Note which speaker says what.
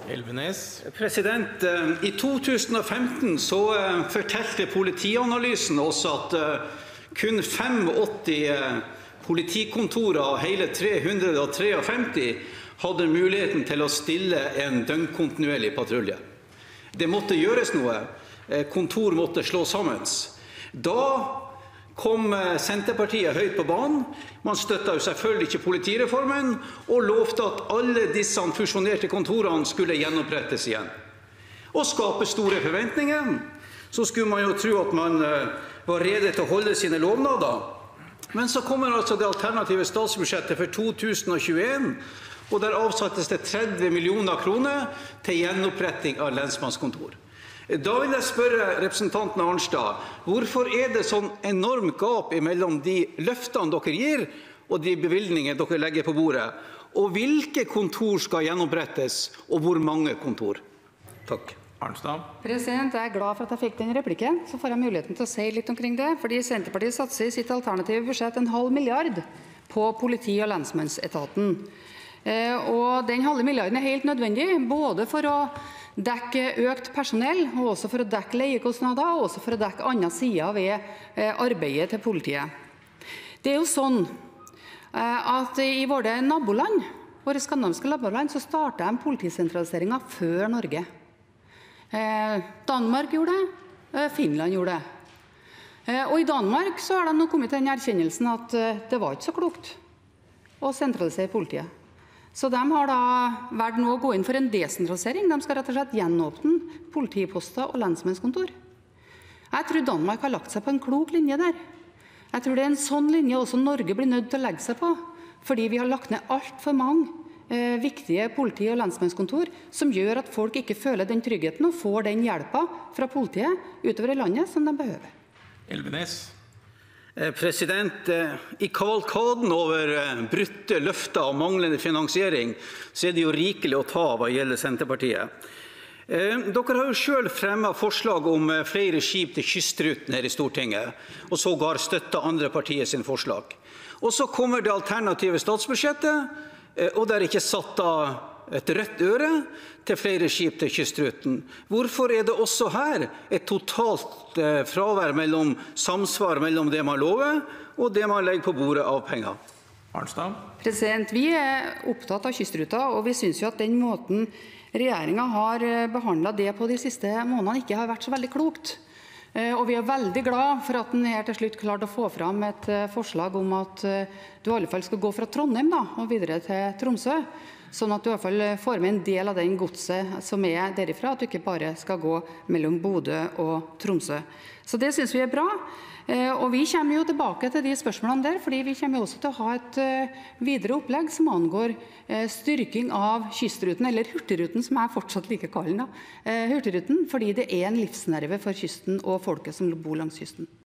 Speaker 1: I 2015 så fortalte Politianalysen oss at kun 85 politikontorer av hele 353 hadde muligheten til å stille en døgnkontinuerlig patrulje. Det måtte gjøres noe. Kontor måtte slås sammen. Da kom Senterpartiet høyt på banen. Man støttet jo selvfølgelig ikke politireformen og lovte at alle disse fusjonerte kontorene skulle gjenopprettes igjen. Og skape store forventninger, så skulle man jo tro at man var rede til å holde sine lovnader. Men så kommer altså det alternative statsbudsjettet for 2021, og der avsattes det 30 millioner kroner til gjenoppretting av lensmannskontor. Da vil jeg spørre representanten Arnstad, hvorfor det sånn enorm gap mellom de løftene dere gir og de bevilgninger dere legger på bordet? Og hvilke kontor skal gjenopprettes, og hvor mange kontor? Takk.
Speaker 2: Arnstad.
Speaker 3: Jeg glad for at jeg fikk den replikken, så får jeg muligheten til å si litt omkring det. Fordi Senterpartiet satser i sitt alternative budsjett 0,5 milliard på politi- og lensmannsetaten. Og den halve milliarden helt nødvendig, både for å dekke økt personell, og også for å dekke leiekostnader, og også for å dekke andre sider ved arbeidet til politiet. Det jo sånn at i våre naboland, våre skandinaviske naboland, så startet de politisentraliseringen før Norge. Danmark gjorde det, Finland gjorde det. Og i Danmark så har de nå kommet til den erkjennelsen at det var ikke så klokt å sentralisere politiet. Så de har da valgt nå å gå inn for en desentralisering. De skal rett og slett gjenåpne politiposter og lensmannskontor. Jeg tror Danmark har lagt seg på en klok linje der. Jeg tror det en sånn linje også Norge blir nødt til å legge seg på, fordi vi har lagt ned alt for mange viktige politi- og lensmannskontor som gjør at folk ikke føler den tryggheten og får den hjelpa fra politiet utover i landet som de behøver.
Speaker 1: I kavalkaden over brutte løfter og manglende finansiering så det jo rikelig å ta hva gjelder Senterpartiet. Dere har jo selv fremmet forslag om flere skip til kystruten her i Stortinget, og sågar støttet andre partier sin forslag. Og så kommer det alternative statsbudsjettet, og det ikke satt av et rødt øre til flere skip til kystruten. Hvorfor det også her et totalt fravær mellom samsvar mellom det man lover og det man legger på bordet av penger?
Speaker 2: Arnstad.
Speaker 3: Vi opptatt av kystruta, og vi synes jo at den måten regjeringen har behandlet det på de siste månedene ikke har vært så veldig klokt. Og vi veldig glad for at den her til slutt klarte å få fram et forslag om at du i alle fall skal gå fra Trondheim og videre til Tromsø, sånn at du i alle fall får med en del av den godset som derifra, at du ikke bare skal gå mellom Bodø og Tromsø. Så det synes vi bra, og vi kommer jo tilbake til de spørsmålene der, fordi vi kommer også til å ha et videre opplegg som angår styrking av kystruten, eller Hurtigruten som jeg fortsatt liker å kalle den, Hurtigruten, fordi det en livsnerve for kysten og folket som bor langs kysten.